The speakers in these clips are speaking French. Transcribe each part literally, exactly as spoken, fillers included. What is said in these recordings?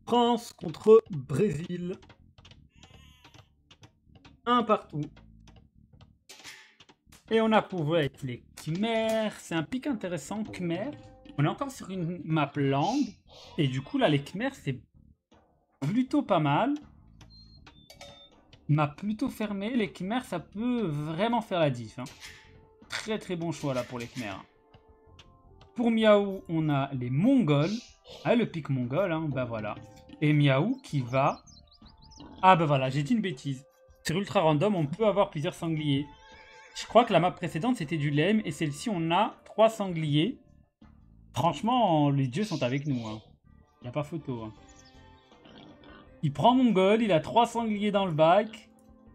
France contre Brésil. Un partout. Et on a prouvé avec les Khmers. C'est un pic intéressant, Khmer. On est encore sur une map land. Et du coup, là, les Khmers, c'est plutôt pas mal. Map plutôt fermée. Les Khmers, ça peut vraiment faire la diff. Hein. Très très bon choix là pour les Khmers. Pour Miaou, on a les Mongols. Ah, le pic mongol, hein, bah voilà. Et Miaou qui va... Ah bah voilà, j'ai dit une bêtise. Sur ultra random, on peut avoir plusieurs sangliers. Je crois que la map précédente, c'était du lame. Et celle-ci, on a trois sangliers. Franchement, les dieux sont avec nous. Hein. Y a pas photo. Hein. Il prend Mongol, il a trois sangliers dans le bac.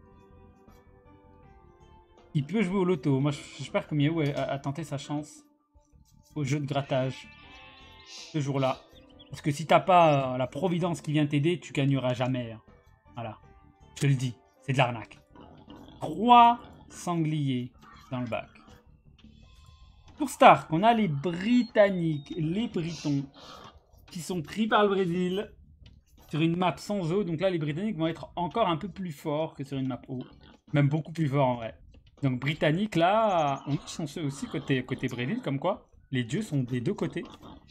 Il peut jouer au loto. Moi, j'espère que Miaou a, a tenté sa chance au jeu de grattage ce jour-là. Parce que si t'as pas la providence qui vient t'aider, tu gagneras jamais. Hein. Voilà. Je te le dis. C'est de l'arnaque. Trois sangliers dans le bac. Pour Stark, on a les Britanniques, les Britons, qui sont pris par le Brésil sur une map sans eau. Donc là, les Britanniques vont être encore un peu plus forts que sur une map eau. Même beaucoup plus forts en vrai. Donc Britanniques, là, on est chanceux aussi côté, côté Brésil, comme quoi les dieux sont des deux côtés.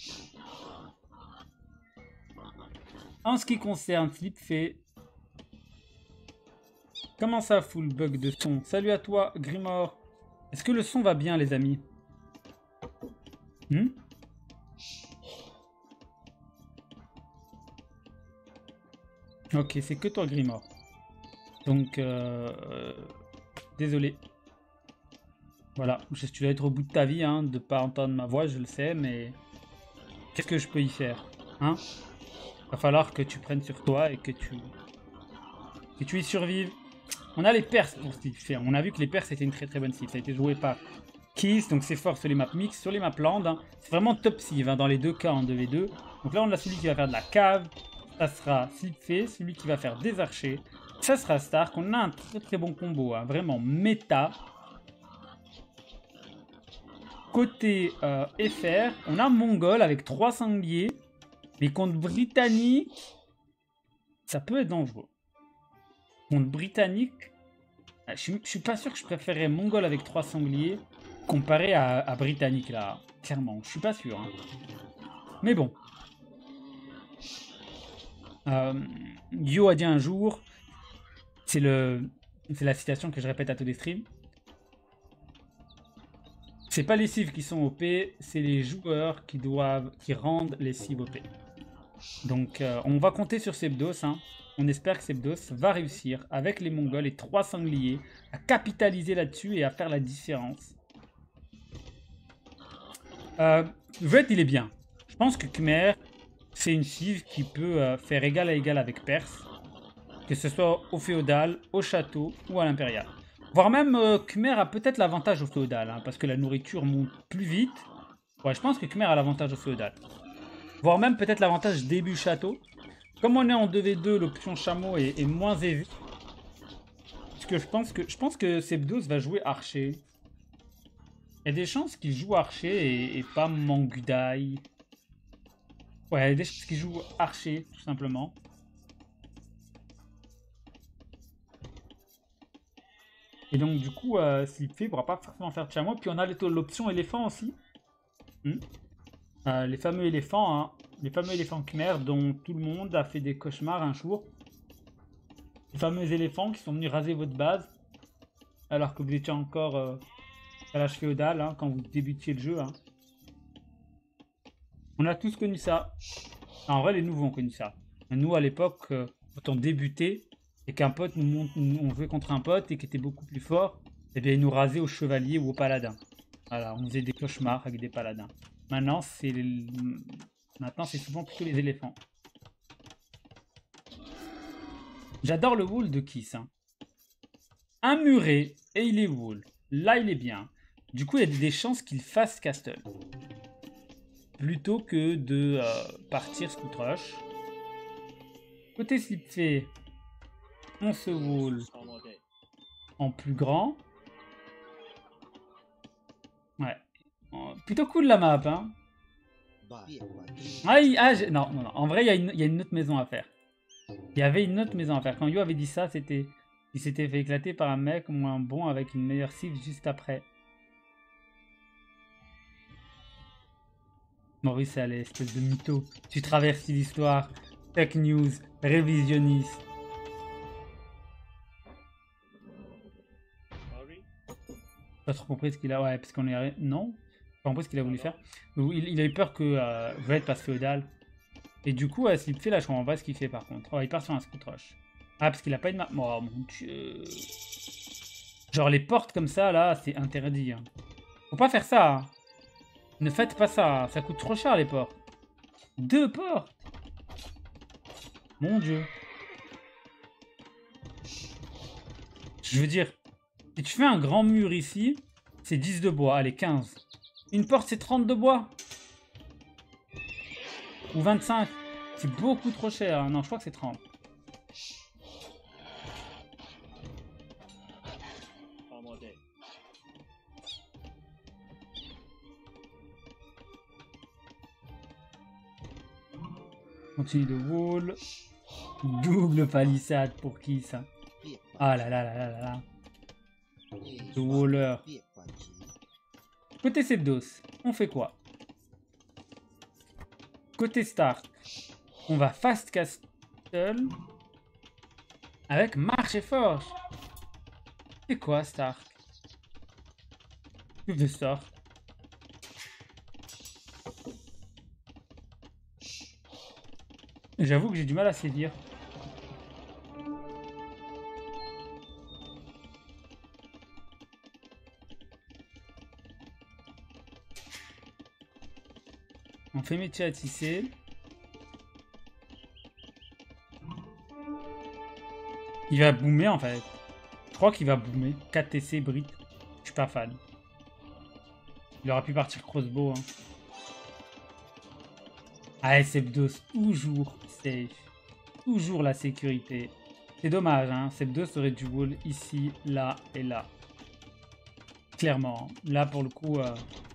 En ce qui concerne Flipfait, comment ça, full bug de son? Salut à toi, Grimor. Est-ce que le son va bien, les amis? hmm Ok, c'est que toi, Grimor. Donc, euh, euh, désolé. Voilà, je, tu dois être au bout de ta vie, hein, de pas entendre ma voix, je le sais, mais qu'est-ce que je peux y faire, hein? Va falloir que tu prennes sur toi et que tu que tu y survives. On a les Perses pour Flipfait. On a vu que les Perses c'était une très très bonne cible. Ça a été joué par Kiss, donc c'est fort sur les maps mix, sur les maps land. Hein. C'est vraiment top cible hein, dans les deux cas en deux v deux. Donc là on a celui qui va faire de la cave. Ça sera Flipfait, celui qui va faire des archers. Ça sera Stark. On a un très très bon combo, hein, vraiment méta. Côté euh, F R, on a Mongol avec trois sangliers. Mais contre Britannique, ça peut être dangereux. Contre Britannique, je suis, je suis pas sûr que je préférerais Mongol avec trois sangliers comparé à, à Britannique là. Clairement, je suis pas sûr. Hein. Mais bon. Euh, Yo a dit un jour, c'est le, c'est la citation que je répète à tous les streams. C'est pas les cives qui sont O P, c'est les joueurs qui doivent, qui rendent les cives O P. Donc euh, on va compter sur Sebdos. Hein. On espère que Sebdos va réussir avec les Mongols et trois sangliers à capitaliser là-dessus et à faire la différence. Euh, Vet, il est bien. Je pense que Khmer, c'est une cive qui peut euh, faire égal à égal avec Perse. Que ce soit au féodal, au château ou à l'impérial. Voire même euh, Khmer a peut-être l'avantage au féodal, hein, parce que la nourriture monte plus vite. Ouais, je pense que Khmer a l'avantage au féodal. Voire même peut-être l'avantage début château. Comme on est en deux v deux, l'option chameau est, est moins élevée. Parce que je pense que, je pense que Sebdos va jouer archer. Il y a des chances qu'il joue archer et, et pas Mangudai. Ouais, il y a des chances qu'il joue archer, tout simplement. Et donc, du coup, euh, s'il fait, il ne pourra pas forcément faire de chameau. Puis on a l'option éléphant aussi. Hmm. Euh, les fameux éléphants, hein. Les fameux éléphants Khmer dont tout le monde a fait des cauchemars un jour. Les fameux éléphants qui sont venus raser votre base. Alors que vous étiez encore euh, à l'âge féodal, hein, quand vous débutiez le jeu. Hein. On a tous connu ça. Ah, en vrai, les nouveaux ont connu ça. Mais nous, à l'époque, euh, quand on débutait, et qu'un pote nous monte, on jouait contre un pote et qui était beaucoup plus fort, et bien il nous rasait au chevalier ou au paladin. Voilà, on faisait des cauchemars avec des paladins. Maintenant, c'est les... maintenant c'est souvent plutôt les éléphants. J'adore le wool de Kiss. Hein. Un muret et il est wool. Là, il est bien. Du coup, il y a des chances qu'il fasse castle. Plutôt que de euh, partir scout rush. Côté Flipfait, on se wool en plus grand. Ouais. Plutôt cool la map, hein. Ah, il- ah, j'ai- non, non, non. En vrai, il y, a une- il y a une autre maison à faire. Il y avait une autre maison à faire. Quand Yo avait dit ça, c'était... Il s'était fait éclater par un mec moins bon avec une meilleure cible juste après. Maurice allez, espèce de mytho. Tu traverses l'histoire. Fake news. Révisionniste. Pas trop compris ce qu'il a... Ouais, parce qu'on est... Non. Pas compris ce qu'il a voulu faire. Il, il a eu peur que euh, Red passe féodal. Et du coup, euh, s'il fait là, je comprends pas ce qu'il fait par contre. Oh, il part sur un scout rush. Ah, parce qu'il a pas une map. Oh mon dieu. Genre les portes comme ça, là, c'est interdit. Hein. Faut pas faire ça. Hein. Ne faites pas ça. Ça coûte trop cher les portes. Deux portes. Mon dieu. Je veux dire, si tu fais un grand mur ici, c'est dix de bois. Allez, quinze. Une porte, c'est trente de bois. Ou vingt-cinq. C'est beaucoup trop cher. Non, je crois que c'est trente. Continue de wall. Double palissade pour qui ça? Ah là là là là là là. Le waller. Côté Sebdos, on fait quoi? Côté Stark, on va Fast Castle avec Marche et Forge. C'est quoi Stark? Que de Stark. J'avoue que j'ai du mal à saisir. On fait métier à tisser. Il va boomer en fait. Je crois qu'il va boomer. quatre T C Brit. Je suis pas fan. Il aurait pu partir crossbow. Hein. Ah, Sebdos, toujours safe. Toujours la sécurité. C'est dommage, hein. Sebdos aurait dû wall ici, là et là. Clairement. Là, pour le coup... Euh...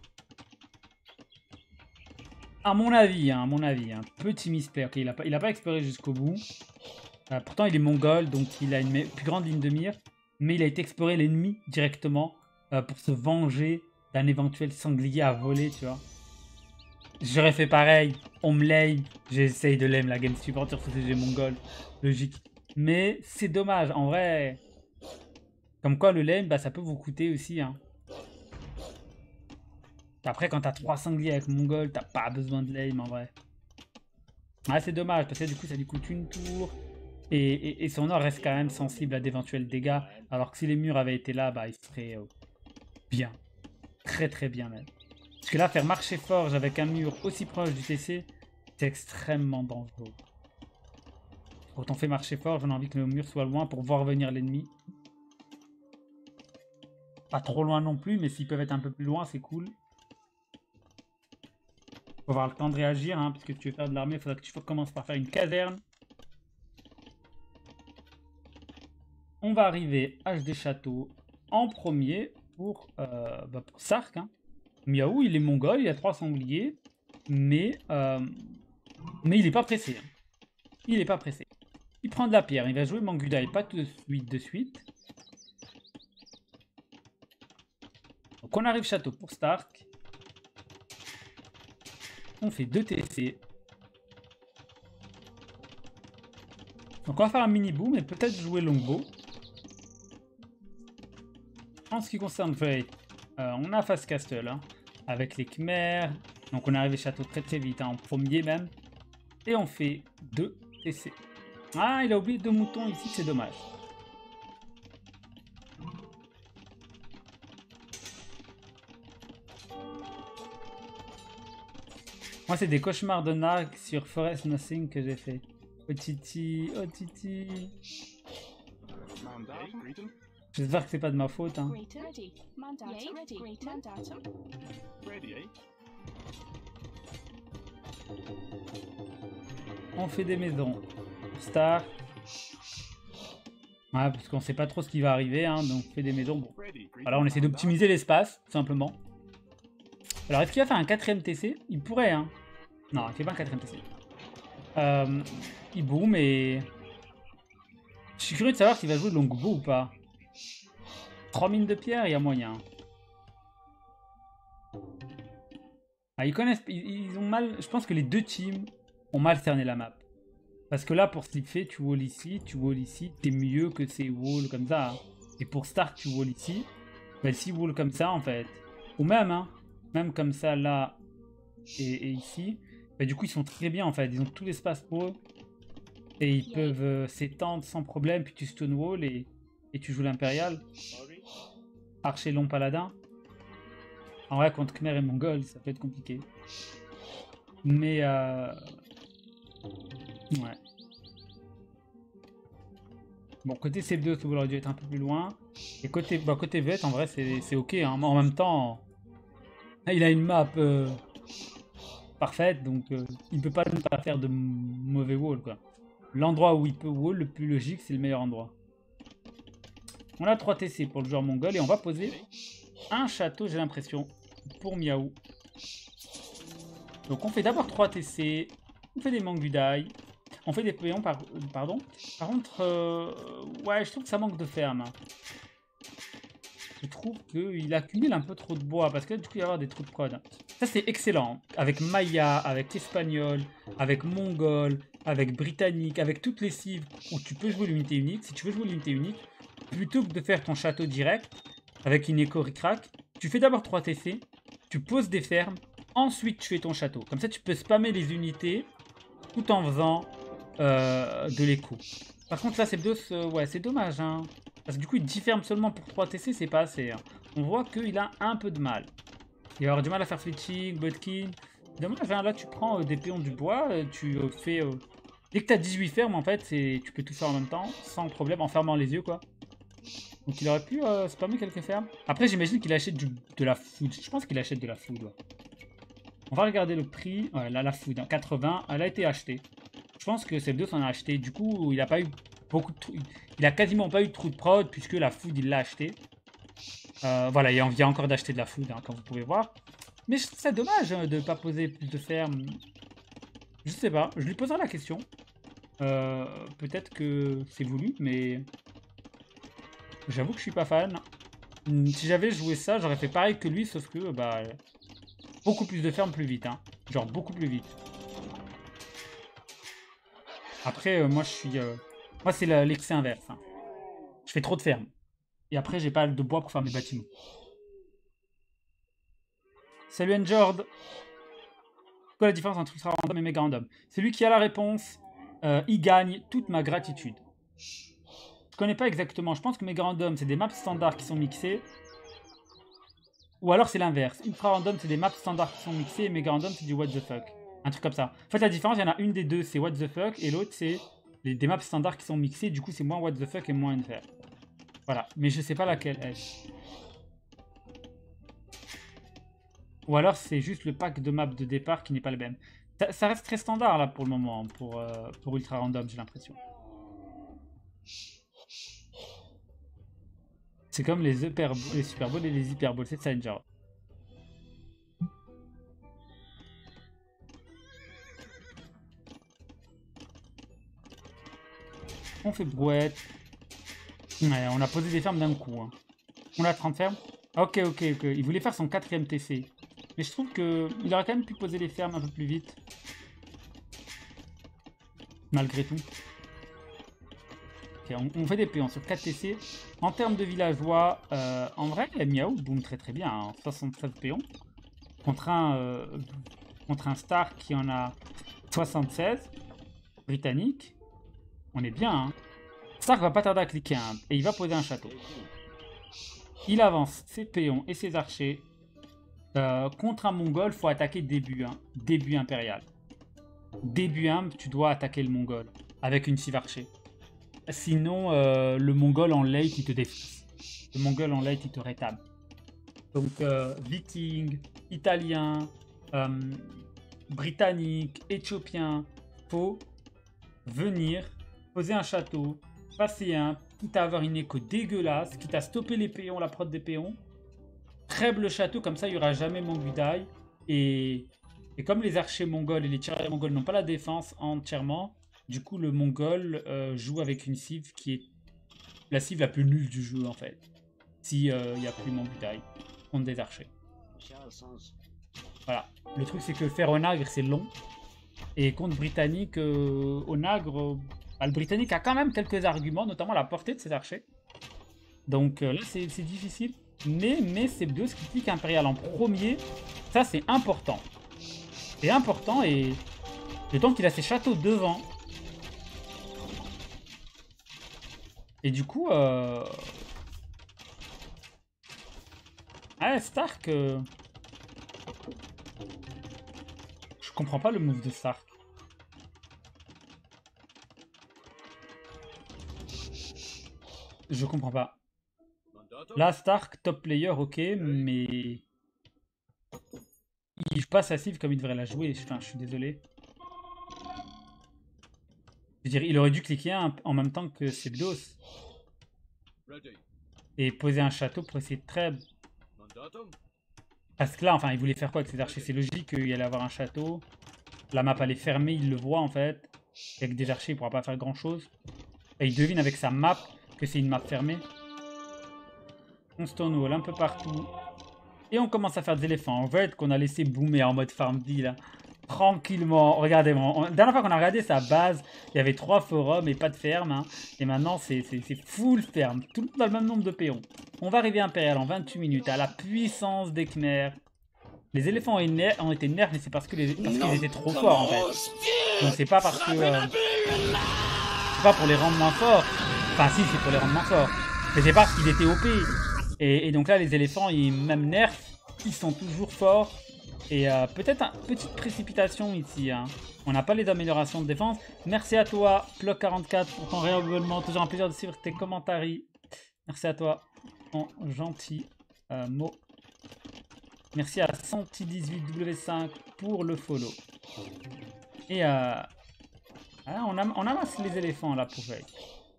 À mon avis, hein, à mon avis. Hein. Petit misplay. Ok, il n'a pas, il a pas exploré jusqu'au bout. Euh, pourtant, il est mongol, donc il a une plus grande ligne de mire. Mais il a été explorer l'ennemi directement euh, pour se venger d'un éventuel sanglier à voler, tu vois. J'aurais fait pareil. On me lame. J'essaye de lame la game supporter sur C G mongol. Logique. Mais c'est dommage. En vrai, comme quoi le lame, bah, ça peut vous coûter aussi. Hein. Après, quand t'as trois sangliers avec mongol, t'as pas besoin de lame en vrai. Ah, c'est dommage parce que du coup, ça lui coûte une tour. Et, et, et son or reste quand même sensible à d'éventuels dégâts. Alors que si les murs avaient été là, bah, il serait euh, bien. Très très bien même. Parce que là, faire marcher forge avec un mur aussi proche du T C, c'est extrêmement dangereux. Quand on fait marcher forge, on a envie que le mur soit loin pour voir venir l'ennemi. Pas trop loin non plus, mais s'ils peuvent être un peu plus loin, c'est cool. Faut avoir le temps de réagir, hein, parce que tu veux faire de l'armée, il faudra que tu commences par faire une caserne. On va arriver H D Château en premier pour, euh, bah pour Sark. Hein. Miaou, il est mongol, il a trois sangliers, mais, euh, mais il n'est pas pressé. Hein. Il n'est pas pressé. Il prend de la pierre, il va jouer Manguda et pas tout de suite de suite. Donc on arrive château pour Stark. On fait deux T C. Donc on va faire un mini boom et peut-être jouer longbow. En ce qui concerne Frey, euh, on a Fast Castle hein, avec les Khmers. Donc on est arrivé château très très vite, hein, en premier même. Et on fait deux T C. Ah, il a oublié deux moutons ici, c'est dommage. Moi, c'est des cauchemars de Narg sur Forest Nothing que j'ai fait. Oh titi, oh titi. J'espère que c'est pas de ma faute. Hein. On fait des maisons. Star. Ouais, parce qu'on sait pas trop ce qui va arriver, hein, donc on fait des maisons. Bon. Voilà, on essaie d'optimiser l'espace, tout simplement. Alors, est-ce qu'il va faire un quatrième T C? Il pourrait, hein. Non, il fait pas un quatrième T C. Euh, il boom et... Je suis curieux de savoir s'il va jouer Longbow ou pas. trois mines de pierre, il y a moyen. Ah, ils connaissent... Ils, ils ont mal... Je pense que les deux teams ont mal cerné la map. Parce que là, pour Slipfait, tu wall ici, tu wall ici, t'es mieux que ces walls comme ça. Hein. Et pour Stark, tu wall ici. Bah, si wall comme ça, en fait. Ou même, hein. Même comme ça, là et, et ici. Bah, du coup, ils sont très bien, en fait. Ils ont tout l'espace pour eux. Et ils peuvent euh, s'étendre sans problème. Puis tu stonewall et, et tu joues l'impérial. Archer long paladin. En vrai, contre Khmer et Mongol, ça peut être compliqué. Mais... Euh... Ouais. Bon, côté C deux, ça aurait dû être un peu plus loin. Et côté, bah, côté Vette, en vrai, c'est ok. Hein. En même temps, il a une map euh, parfaite, donc euh, il peut pas ne pas faire de mauvais wall, quoi. L'endroit où il peut wall, le plus logique, c'est le meilleur endroit. On a trois T C pour le joueur mongol et on va poser un château, j'ai l'impression, pour Miaou. Donc on fait d'abord trois T C, on fait des Mangudai, on fait des péons, par... pardon. Par contre, euh... ouais, je trouve que ça manque de ferme. Je trouve qu'il accumule un peu trop de bois, parce que là, du coup, il va y avoir des trous de prod. Ça, c'est excellent. Avec Maya, avec Espagnol, avec Mongol, avec Britannique, avec toutes les cives où tu peux jouer l'unité unique. Si tu veux jouer l'unité unique, plutôt que de faire ton château direct, avec une écho ric-rac, tu fais d'abord trois T C, tu poses des fermes, ensuite tu fais ton château. Comme ça, tu peux spammer les unités tout en faisant euh, de l'écho. Par contre, là, c'est euh, ouais, c'est dommage, hein. Parce que du coup, il diffère seulement pour trois T C, c'est pas assez. Hein. On voit qu'il a un peu de mal. Il va avoir du mal à faire switching, botkin. Dommage, hein, là, tu prends euh, des péons du bois, euh, tu euh, fais... Euh... Dès que tu as dix-huit fermes, en fait, tu peux tout faire en même temps, sans problème, en fermant les yeux, quoi. Donc il aurait pu euh, spammer quelques fermes. Après, j'imagine qu'il achète du, de la food. Je pense qu'il achète de la food, ouais. On va regarder le prix. Ouais, là, la food, hein, quatre-vingts, elle a été achetée. Je pense que C F deux s'en a acheté. Du coup, il a pas eu beaucoup de trous. Il a quasiment pas eu de trou de prod puisque la food, il l'a acheté. Euh, voilà, il y a encore d'acheter de la food, hein, comme vous pouvez voir. Mais je trouve ça dommage hein, de ne pas poser plus de fermes. Je sais pas, je lui poserai la question. Euh, Peut-être que c'est voulu, mais j'avoue que je suis pas fan. Si j'avais joué ça, j'aurais fait pareil que lui, sauf que bah beaucoup plus de fermes plus vite, hein. Genre beaucoup plus vite. Après, euh, moi je suis, euh... moi c'est l'excès inverse. Hein. Je fais trop de fermes. Et après, j'ai pas de bois pour faire mes bâtiments. Salut Njord. Quoi la différence entre ultra random et méga random? Celui qui a la réponse, euh, il gagne toute ma gratitude. Je connais pas exactement. Je pense que méga random, c'est des maps standards qui sont mixées. Ou alors c'est l'inverse. Ultra random, c'est des maps standards qui sont mixées et méga random, c'est du what the fuck. Un truc comme ça. En fait, la différence, il y en a une des deux, c'est what the fuck, et l'autre, c'est des maps standards qui sont mixées. Du coup, c'est moins what the fuck et moins unfair. Voilà. Mais je sais pas laquelle est. Ou alors c'est juste le pack de maps de départ qui n'est pas le même. Ça, ça reste très standard là pour le moment, pour, euh, pour Ultra Random, j'ai l'impression. C'est comme les, hyper, les Super Bowls et les Hyper Bowls, c'est ça une genre. On fait brouette. Ouais, on a posé des fermes d'un coup. Hein. On a trente fermes. Ok, ok, ok. Il voulait faire son quatrième T C. Mais je trouve qu'il aurait quand même pu poser les fermes un peu plus vite. Malgré tout. Ok, on, on fait des péons sur quatre T C. En termes de villageois, euh, en vrai, Miaou boom très très bien. Hein, soixante-treize péons. Contre un, euh, contre un Star qui en a soixante-seize. Britannique. On est bien. Hein. Stark va pas tarder à cliquer. Hein, et il va poser un château. Il avance ses péons et ses archers. Euh, contre un Mongol, faut attaquer début un. Début impérial. Début un, tu dois attaquer le Mongol. Avec une cive archer. Sinon, euh, le Mongol en late, il te défonce. Le Mongol en late, il te rétame. Donc, euh, Viking, Italien, euh, Britannique, Éthiopien, faut venir, poser un château, passer un, quitte à avoir une écho dégueulasse, quitte à stopper les péons, la prod des péons, trêve le château, comme ça, il n'y aura jamais Mangudai. Et, Et comme les archers mongols et les tirailleurs mongols n'ont pas la défense entièrement, du coup le mongol euh, joue avec une cive qui est la cive la plus nulle du jeu en fait. Si il euh, n'y a plus Mongutaï contre des archers. Voilà. Le truc c'est que faire Onagre c'est long. Et contre Britannique, euh, Onagre, euh, bah, le Britannique a quand même quelques arguments, notamment la portée de ses archers. Donc euh, là c'est difficile. Mais, mais c'est Sebdos qui clique Impérial en premier. Ça c'est important. C'est important et le temps qu'il a ses châteaux devant. Et du coup, euh... ah, Stark, euh... je comprends pas le move de Stark. Je comprends pas. Là, Stark, top player, ok, mais il joue pas sa cible comme il devrait la jouer. Enfin, je suis désolé. Je veux dire, il aurait dû cliquer un, en même temps que Sebdos. Et poser un château pour essayer de trade. Parce que là, enfin, il voulait faire quoi avec ses archers? C'est logique qu'il allait avoir un château. La map, elle est fermée, il le voit en fait. Et avec des archers, il pourra pas faire grand chose. Et il devine avec sa map que c'est une map fermée. On Stonewall un peu partout. Et on commence à faire des éléphants en fait qu'on a laissé boomer en mode farm deal. Hein. Tranquillement. Regardez, on, la dernière fois qu'on a regardé sa base, il y avait trois forums et pas de ferme. Hein. Et maintenant, c'est full ferme. Tout le monde a le même nombre de péons. On va arriver Impérial en vingt-huit minutes à la puissance des Khmers. Les éléphants ont été nerfs, mais c'est parce qu'ils étaient trop forts en fait. Donc c'est pas parce que... Euh, c'est pas pour les rendre moins forts. Enfin si, c'est pour les rendre moins forts. Mais c'est parce qu'ils étaient O P. Et, et donc là, les éléphants, ils, même nerfs, ils sont toujours forts. Et euh, peut-être une petite précipitation ici. Hein. On n'a pas les améliorations de défense. Merci à toi, Ploc quarante-quatre, pour ton réabonnement. Toujours un plaisir de suivre tes commentaires. Merci à toi, en gentil euh, mot. Merci à Santi dix-huit W cinq pour le follow. Et euh, ah, on, am on amasse les éléphants là pour jouer.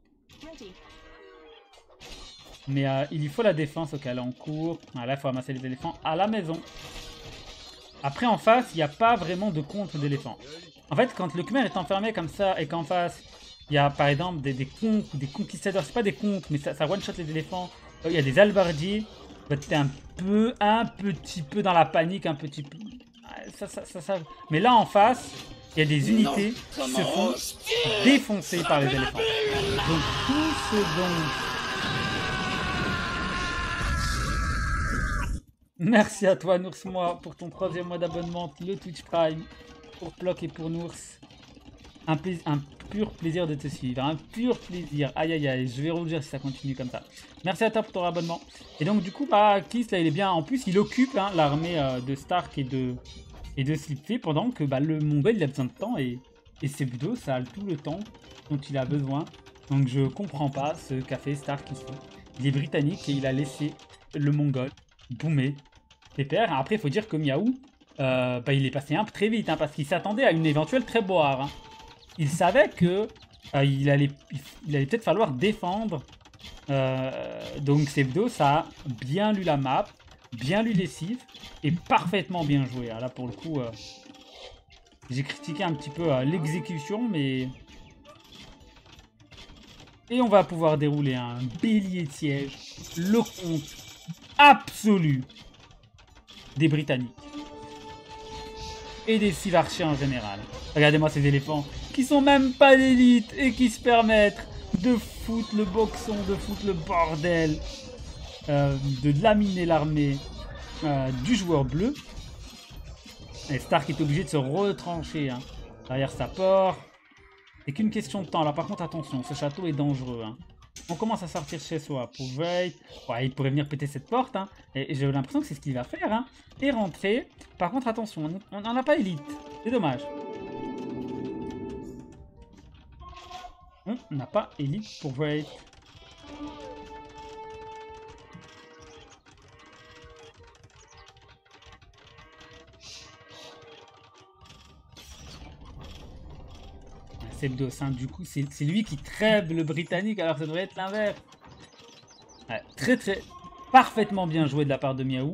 Mais euh, il lui faut la défense au cas là on court. Ah, là il faut amasser les éléphants à la maison. Après en face, il n'y a pas vraiment de contre d'éléphants. En fait, quand le Khmer est enfermé comme ça et qu'en face, il y a par exemple des, des conques ou des conquistadors, c'est pas des conques, mais ça, ça one-shot les éléphants. Il y a des albardiers. Bah, t'es un peu, un petit peu dans la panique, un petit peu. Ça, ça, ça, ça. Mais là en face, il y a des unités qui se font défoncer par les éléphants. Donc tout ce dont... Merci à toi Nours moi pour ton troisième mois d'abonnement, le Twitch Prime, pour Ploc et pour Nours. Un, un pur plaisir de te suivre, un pur plaisir. Aïe aïe aïe, je vais rougir si ça continue comme ça. Merci à toi pour ton abonnement. Et donc du coup, bah, Kiss là il est bien. En plus, il occupe hein, l'armée euh, de Stark et de, et de Slipfee pendant que bah, le Mongol il a besoin de temps et, et Sebdos ça a tout le temps dont il a besoin. Donc je comprends pas ce qu'a fait Stark ici. Il est britannique et il a laissé le Mongol boomer pépère. Après, il faut dire que Miaou, euh, bah, il est passé un peu très vite hein, parce qu'il s'attendait à une éventuelle tréboire. Hein. Il savait que euh, il allait, il allait peut-être falloir défendre. Euh, donc Sebdos a bien lu la map, bien lu les cives et parfaitement bien joué. Hein. Là pour le coup, euh, j'ai critiqué un petit peu euh, l'exécution, mais... Et on va pouvoir dérouler un bélier de siège, le compte absolu des Britanniques. Et des civarchiens en général. Regardez-moi ces éléphants qui sont même pas d'élite et qui se permettent de foutre le boxon, de foutre le bordel, euh, de laminer l'armée euh, du joueur bleu. Et Stark est obligé de se retrancher hein, derrière sa porte. C'est qu'une question de temps. Là par contre attention, ce château est dangereux. Hein. On commence à sortir chez soi pour Wraith. Ouais, il pourrait venir péter cette porte. Hein. Et, et j'ai l'impression que c'est ce qu'il va faire. Hein. Et rentrer. Par contre attention, on n'en a pas élite. C'est dommage. On n'a pas élite pour Wraith. Sebdos, hein, du coup, c'est lui qui trêve le Britannique, alors ça devrait être l'inverse. Ouais, très très parfaitement bien joué de la part de Miaou.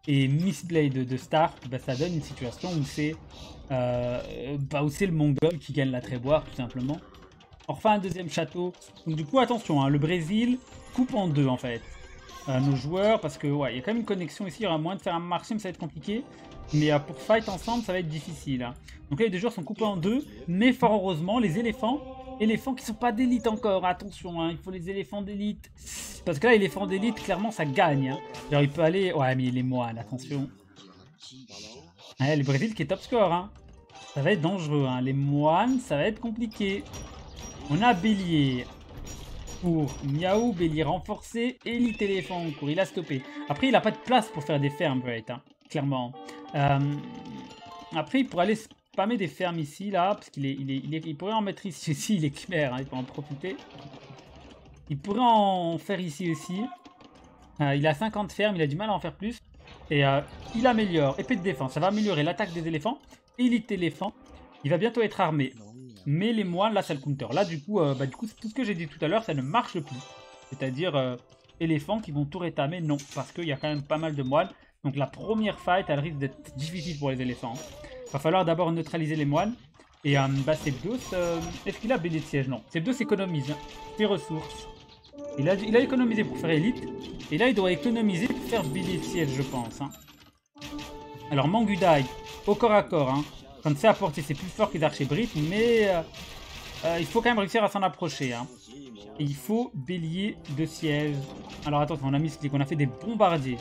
et misplay de, de Stark, bah, ça donne une situation où c'est euh, bah, où c'est le Mongol qui gagne la tréboire, tout simplement. On refait un deuxième château. Donc du coup, attention, hein, le Brésil coupe en deux, en fait, euh, nos joueurs, parce que ouais, il y a quand même une connexion ici, il y aura moyen de faire un marché, mais ça va être compliqué. Mais euh, pour fight ensemble, ça va être difficile. Hein. Donc là, les deux joueurs sont coupés en deux, mais fort heureusement, les éléphants, éléphants qui sont pas d'élite encore, attention, hein, il faut les éléphants d'élite. Parce que là, éléphant d'élite, clairement, ça gagne. Hein. Genre, il peut aller... Ouais, mais les moines, attention. Ouais, le Brésil qui est top score, hein. Ça va être dangereux, hein. Les moines, ça va être compliqué. On a bélier pour Miaou, bélier renforcé, élite éléphant en cours. Il a stoppé. Après, il n'a pas de place pour faire des fermes, right, hein, clairement. Euh, après, il pourrait aller spammer des fermes ici, là, parce qu'il est, il est, il est, il pourrait en mettre ici aussi. Il est Khmer, hein, il peut en profiter. Il pourrait en faire ici aussi. Euh, il a cinquante fermes, il a du mal à en faire plus. Et euh, il améliore épée de défense. Ça va améliorer l'attaque des éléphants. Élite éléphant. Il va bientôt être armé. Mais les moines, là, c'est le counter. Là, du coup, euh, bah, du coup tout ce que j'ai dit tout à l'heure, ça ne marche plus. C'est-à-dire, euh, éléphants qui vont tout rétamer, non. Parce qu'il y a quand même pas mal de moines. Donc la première fight, elle risque d'être difficile pour les éléphants. Il va falloir d'abord neutraliser les moines. Et euh, bah, Sebdos, euh, est-ce qu'il a B D de siège? Non. Sebdos économise hein, ses ressources. Il a, il a économisé pour faire élite. Et là, il doit économiser pour faire B D de siège, je pense. Hein. Alors, Mangudai, au corps à corps. Hein. Quand c'est à portée, c'est plus fort que les archers brites, mais euh, euh, il faut quand même réussir à s'en approcher. Hein. Et il faut bélier de siège. Alors attention, on a mis ce clic, on a fait des bombardiers.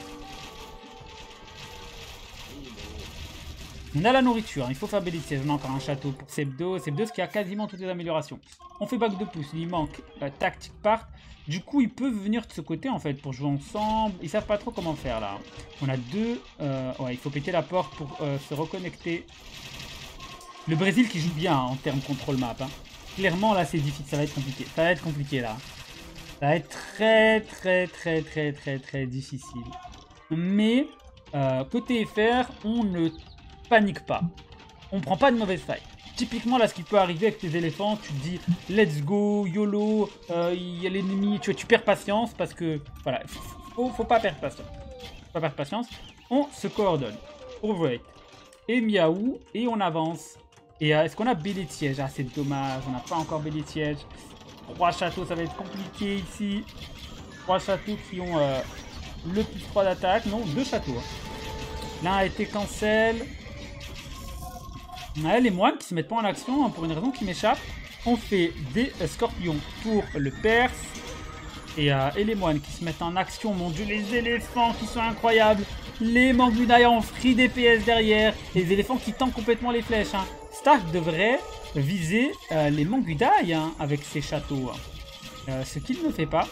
On a la nourriture, hein. Il faut faire bélier de siège. On a encore un château pour Sebdos. Sebdos qui a quasiment toutes les améliorations. On fait bac de pouce, il manque euh, tactique part. Du coup, ils peuvent venir de ce côté en fait pour jouer ensemble. Ils savent pas trop comment faire là. On a deux. Euh, ouais, il faut péter la porte pour euh, se reconnecter. Le Brésil qui joue bien hein, en termes contrôle map. Hein. Clairement, là, c'est difficile. Ça va être compliqué. Ça va être compliqué, là. Ça va être très, très, très, très, très, très difficile. Mais, euh, côté F R, on ne panique pas. On prend pas de mauvaise fight. Typiquement, là, ce qui peut arriver avec tes éléphants, tu te dis « Let's go, YOLO, euh, il y a l'ennemi. » Tu, tu perds patience parce que, voilà, faut, faut pas perdre patience. Faut pas perdre patience. On se coordonne. Overweight. Et Miaou, et on avance. Et euh, est-ce qu'on a bélier de siège? Ah, c'est dommage, on n'a pas encore bélier de siège. Trois châteaux, ça va être compliqué ici. Trois châteaux qui ont euh, le plus trois d'attaque. Non, deux châteaux. Hein. L'un a été cancel. Ouais, les moines qui se mettent pas en action, hein, pour une raison qui m'échappe. On fait des euh, scorpions pour le Perse. Et, euh, et les moines qui se mettent en action. Mon dieu, les éléphants qui sont incroyables. Les Mangudai en free D P S derrière. Les éléphants qui tankent complètement les flèches. Hein. Stark devrait viser euh, les Mangudai hein, avec ses châteaux. Hein. Euh, ce qu'il ne fait pas.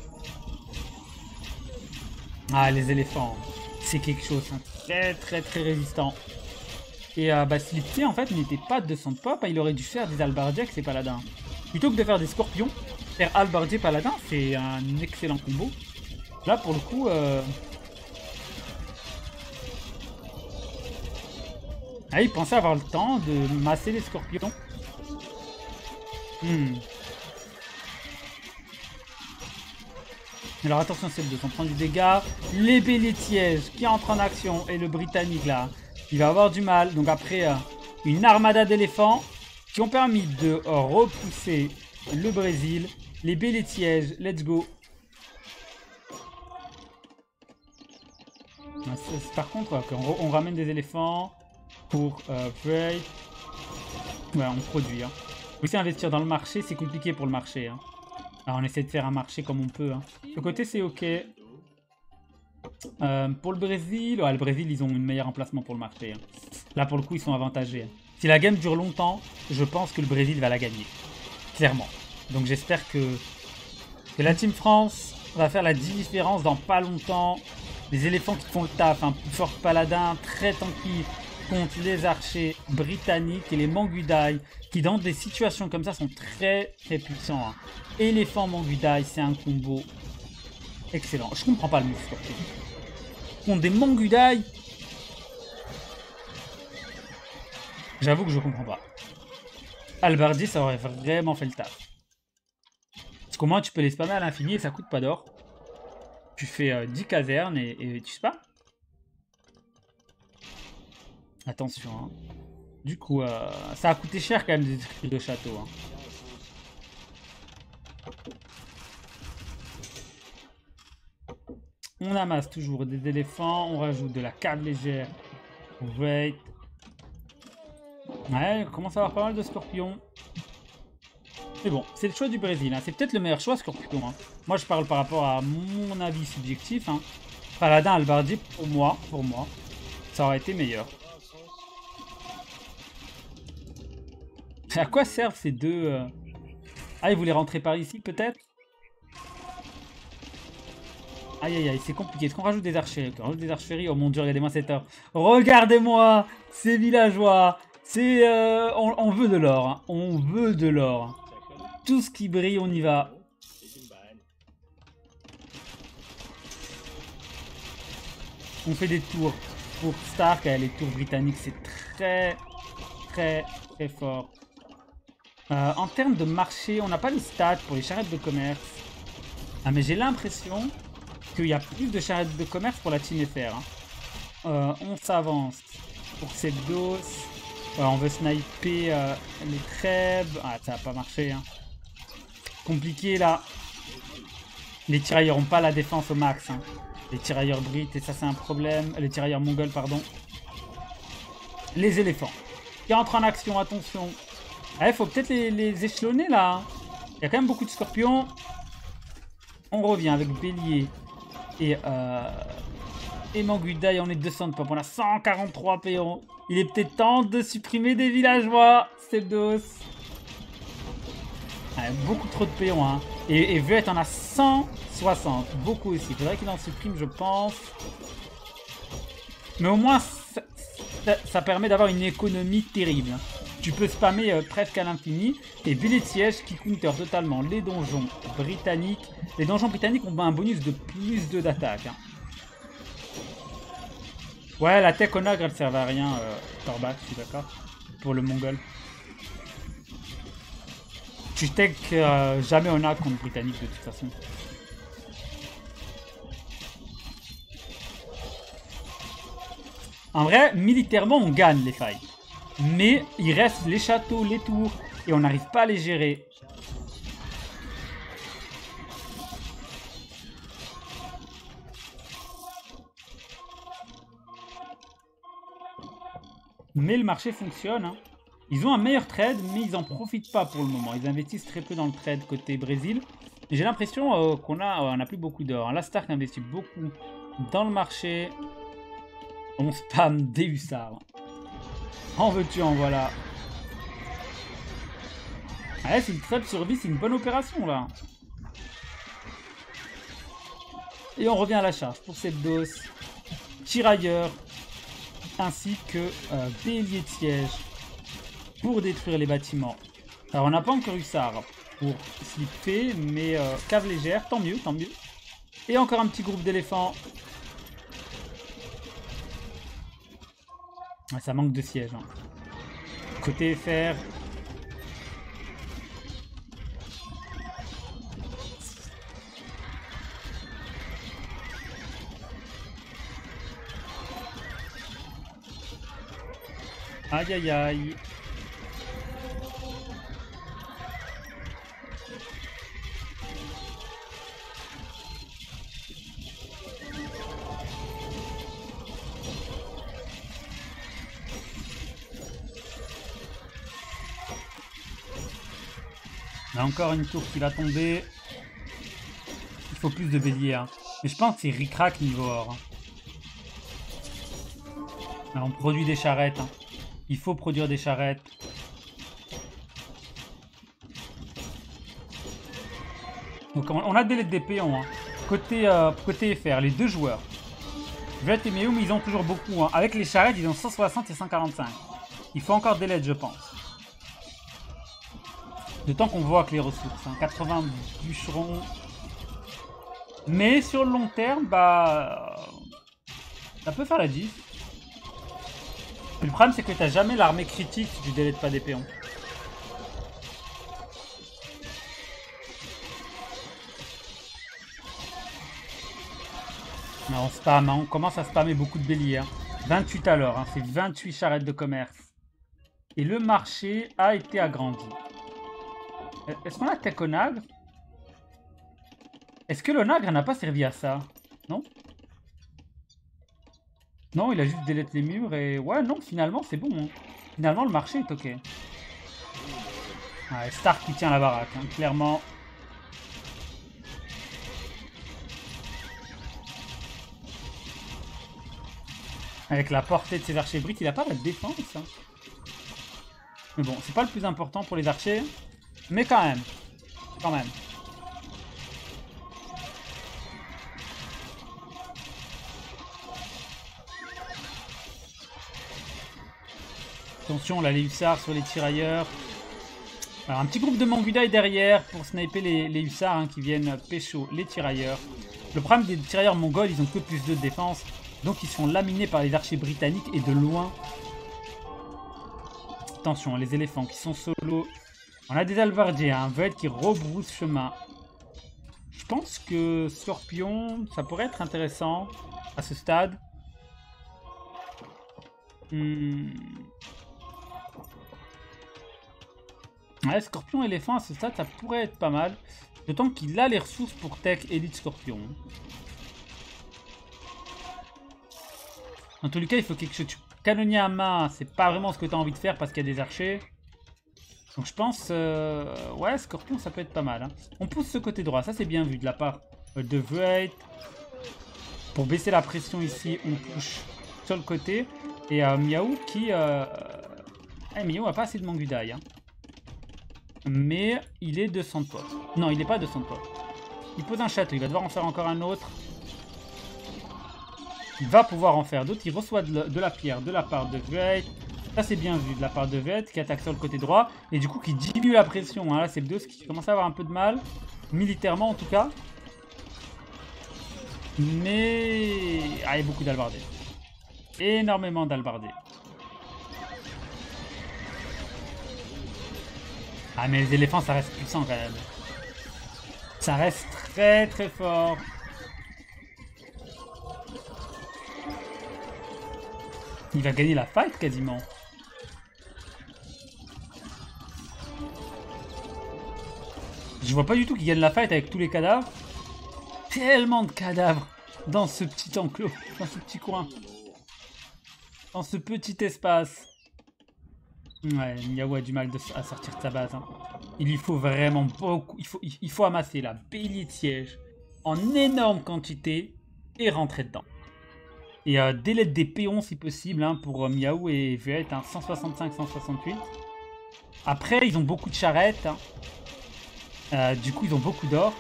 Ah, les éléphants. C'est quelque chose. Hein. Très, très, très résistant. Et euh, bah, Slipty, en fait, n'était pas de son pop. Hein. Il aurait dû faire des halbardiers avec ses paladins. Plutôt que de faire des scorpions, faire halbardier paladin, c'est un excellent combo. Là, pour le coup... Euh... Ah, il pensait avoir le temps de masser les scorpions. Hmm. Alors attention, c'est le deux, on prend du dégât. Les béliers de siège qui entrent en action. Et le britannique là, il va avoir du mal. Donc après, euh, une armada d'éléphants qui ont permis de repousser le Brésil. Les béliers de siège, let's go. Par contre, on, on ramène des éléphants. Pour euh, Prey. Ouais, on produit. Hein. Aussi investir dans le marché, c'est compliqué pour le marché. Hein. Alors on essaie de faire un marché comme on peut. Hein. Le côté c'est ok. Euh, pour le Brésil, ouais, le Brésil ils ont une meilleure emplacement pour le marché. Hein. Là pour le coup ils sont avantagés. Hein. Si la game dure longtemps, je pense que le Brésil va la gagner. Clairement. Donc j'espère que, que la Team France va faire la différence dans pas longtemps. Les éléphants qui font le taf, un hein, plus fort paladin, très tanky. Contre les archers britanniques et les Mangudai qui dans des situations comme ça sont très très puissants. Hein. Éléphant Mangudai, c'est un combo excellent. Je comprends pas le move scorpion. Contre des Mangudai, j'avoue que je comprends pas. Halbardier, ça aurait vraiment fait le taf. Parce qu'au moins tu peux les spammer à l'infini et ça coûte pas d'or. Tu fais euh, dix casernes et, et tu sais pas. Attention, hein. Du coup, euh, ça a coûté cher quand même de détruire le château. Hein. On amasse toujours des éléphants, on rajoute de la cave légère. Wait. Ouais, on commence à avoir pas mal de scorpions. Mais bon, c'est le choix du Brésil. Hein. C'est peut-être le meilleur choix, scorpion. Hein. Moi, je parle par rapport à mon avis subjectif. Hein. Paladin Halbardier, pour moi, pour moi, ça aurait été meilleur. À quoi servent ces deux... Euh... Ah, ils voulaient rentrer par ici, peut-être? Aïe, aïe, aïe, c'est compliqué. Est-ce qu'on rajoute des archeries? On rajoute des archeries? Oh mon dieu, regardez-moi cette heure. Regardez-moi ces villageois. C'est... Euh... On, on veut de l'or. Hein. On veut de l'or. Tout ce qui brille, on y va. On fait des tours pour Stark. Les tours britanniques, c'est très, très, très fort. Euh, en termes de marché, on n'a pas les stats pour les charrettes de commerce. Ah, mais j'ai l'impression qu'il y a plus de charrettes de commerce pour la Team F R. Hein. Euh, on s'avance pour Sebdos. Euh, on veut sniper euh, les trèbes. Ah, ça n'a pas marché. Hein. Compliqué là. Les tirailleurs n'ont pas la défense au max. Hein. Les tirailleurs brites, et ça c'est un problème. Les tirailleurs mongols, pardon. Les éléphants qui entrent en action, attention. Il faut peut-être les, les échelonner là. Il y a quand même beaucoup de scorpions. On revient avec bélier et, euh, et Mangudaï. On est deux cents de pop. On a cent quarante-trois péons. Il est peut-être temps de supprimer des villageois. Sebdos. Ouais, beaucoup trop de péons. Hein. Et, et Vuet en a cent soixante. Beaucoup aussi. Il faudrait qu'il en supprime, je pense. Mais au moins, ça, ça, ça permet d'avoir une économie terrible. Tu peux spammer euh, presque à l'infini. Et billet de siège qui counter totalement les donjons britanniques. Les donjons britanniques ont un bonus de plus deux d'attaque. Hein. Ouais, la tech au nagre, elle servait à rien, euh, Torbat, je suis d'accord. Pour le mongol. Tu tech euh, jamais au nagre contre britannique de toute façon. En vrai, militairement, on gagne les failles. Mais il reste les châteaux, les tours, et on n'arrive pas à les gérer. Mais le marché fonctionne. Hein. Ils ont un meilleur trade, mais ils n'en profitent pas pour le moment. Ils investissent très peu dans le trade côté Brésil. Et j'ai l'impression euh, qu'on a, euh, on a plus beaucoup d'or. Hein. Là, Stark investit beaucoup dans le marché. On spam des hussards. En veux-tu, en voilà. Ah, si le trade survit, c'est une bonne opération là. Et on revient à la charge pour Sebdos, tirailleurs, ainsi que euh, bélier de siège pour détruire les bâtiments. Alors on n'a pas encore hussard pour slipper, mais euh, cave légère, tant mieux, tant mieux. Et encore un petit groupe d'éléphants. Ah, ça manque de siège. Hein. Côté F R. Aïe aïe aïe. On a encore une tour qui va tomber. Il faut plus de béliers. Hein. Mais je pense que c'est ric-rac niveau or. Hein. Alors, on produit des charrettes. Hein. Il faut produire des charrettes. Donc on a des D P péons. Hein. Côté, euh, côté F R, les deux joueurs. Vuet et Meum, ils ont toujours beaucoup. Hein. Avec les charrettes, ils ont cent soixante et cent quarante-cinq. Il faut encore des lettres, je pense. De temps qu'on voit que les ressources. Hein. quatre-vingts bûcherons. Mais sur le long terme, bah... ça peut faire la diff. Le problème, c'est que t'as jamais l'armée critique si tu délètes pas des péons. Non, on spam, hein. On commence à spammer beaucoup de béliers. Hein. vingt-huit alors, hein, c'est vingt-huit charrettes de commerce. Et le marché a été agrandi. Est-ce qu'on a tech au nagre? Est-ce que le nagre n'a pas servi à ça? Non? Non, il a juste délète les murs et... Ouais, non, finalement, c'est bon. Hein. Finalement, le marché est ok. Ouais, Stark qui tient la baraque, hein, clairement. Avec la portée de ses archers briques, il a pas la défense. Hein. Mais bon, c'est pas le plus important pour les archers. Mais quand même. Quand même. Attention, là, les hussards sur les tirailleurs. Alors, un petit groupe de Mangudai derrière pour sniper les, les hussards hein, qui viennent pécho les tirailleurs. Le problème des tirailleurs mongols, ils ont que plus de défense. Donc, ils sont laminés par les archers britanniques et de loin. Attention, les éléphants qui sont solo. On a des albardiers, un Voed qui rebrousse chemin. Je pense que Scorpion, ça pourrait être intéressant à ce stade. Hmm. Ouais, Scorpion éléphant à ce stade, ça pourrait être pas mal. D'autant qu'il a les ressources pour tech Elite Scorpion. En tous les cas, il faut quelque chose. Canonnier à main, c'est pas vraiment ce que tu as envie de faire parce qu'il y a des archers. Donc je pense, euh, ouais, Scorpion, ça peut être pas mal. Hein. On pousse ce côté droit, ça c'est bien vu de la part de Voed. Pour baisser la pression ici, on push sur le côté. Et euh, Miaou qui... Euh... Eh, Miaou a pas assez de Mangudai. Hein. Mais il est deux cents de potes. Non, il n'est pas deux cents de potes. Il pose un château, il va devoir en faire encore un autre. Il va pouvoir en faire d'autres. Il reçoit de la, de la pierre de la part de Voed. Ça c'est bien vu de la part de Voed qui attaque sur le côté droit. Et du coup qui diminue la pression. Hein. Là c'est Bdos qui commence à avoir un peu de mal. Militairement en tout cas. Mais... Ah, il y a beaucoup d'albardés. Énormément d'albardés. Ah mais les éléphants ça reste puissant quand même. Ça reste très très fort. Il va gagner la fight quasiment. Je vois pas du tout qu'il gagne la fight avec tous les cadavres. Tellement de cadavres dans ce petit enclos, dans ce petit coin. Dans ce petit espace. Ouais, Miaou a du mal de, à sortir de sa base. Hein. Il lui faut vraiment beaucoup. Il faut, il faut amasser la bélier de siège en énorme quantité et rentrer dedans. Et euh, délai des péons si possible hein, pour euh, Miaou et Voed, hein, cent soixante-cinq cent soixante-huit. Après, ils ont beaucoup de charrettes. Hein. Euh, du coup, ils ont beaucoup d'or.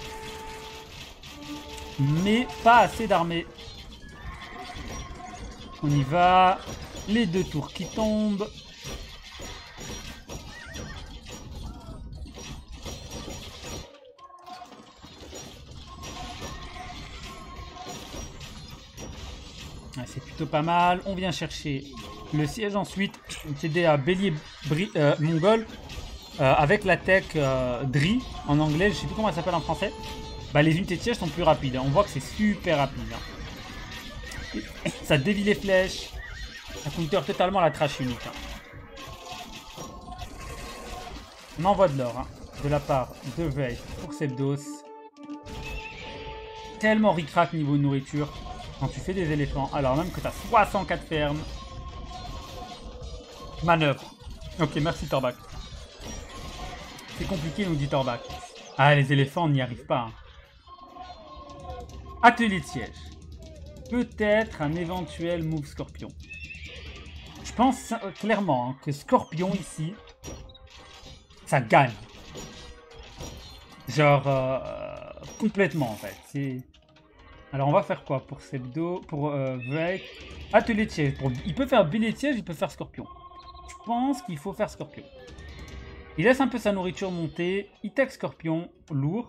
Mais pas assez d'armée. On y va. Les deux tours qui tombent. C'est plutôt pas mal. On vient chercher le siège ensuite. C'est à bélier euh, mongol euh, avec la tech euh, Dri en anglais. Je sais plus comment elle s'appelle en français. Bah, les unités de siège sont plus rapides. Hein. On voit que c'est super rapide. Hein. Ça dévie les flèches. Ça counter totalement la trash unique. Hein. On envoie de l'or hein, de la part de Voed pour Sebdos. Tellement ric-rac niveau nourriture. Quand tu fais des éléphants, alors même que tu as soixante-quatre fermes. Manœuvre. Ok, merci Torbak. C'est compliqué, nous dit Torbak. Ah, les éléphants, on n'y arrive pas. Hein. Atelier de siège. Peut-être un éventuel move Scorpion. Je pense euh, clairement hein, que Scorpion ici, ça gagne. Genre, euh, complètement en fait. C'est... Alors on va faire quoi pour Sebdo, pour euh, Voed. Atelier de siège. Pour... Il peut faire bélier de siège, il peut faire Scorpion. Je pense qu'il faut faire Scorpion. Il laisse un peu sa nourriture monter. Il tech Scorpion, lourd.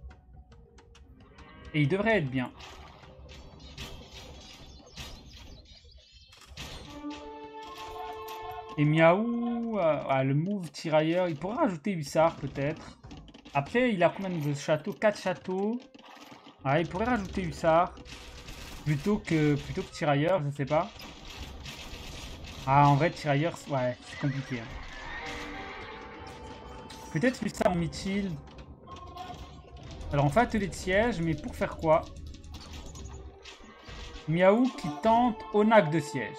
Et il devrait être bien. Et Miaou, euh, ah, le move tirailleur, il pourrait rajouter Hussard peut-être. Après, il a combien de châteaux? quatre châteaux. Ah, il pourrait rajouter Hussard plutôt que, plutôt que tirailleur, je sais pas. Ah, en vrai, tirailleurs, ouais, c'est compliqué. Hein. Peut-être plus ça en mid-shield. Alors, on fait atelier de siège, mais pour faire quoi? Miaou qui tente Onak de siège.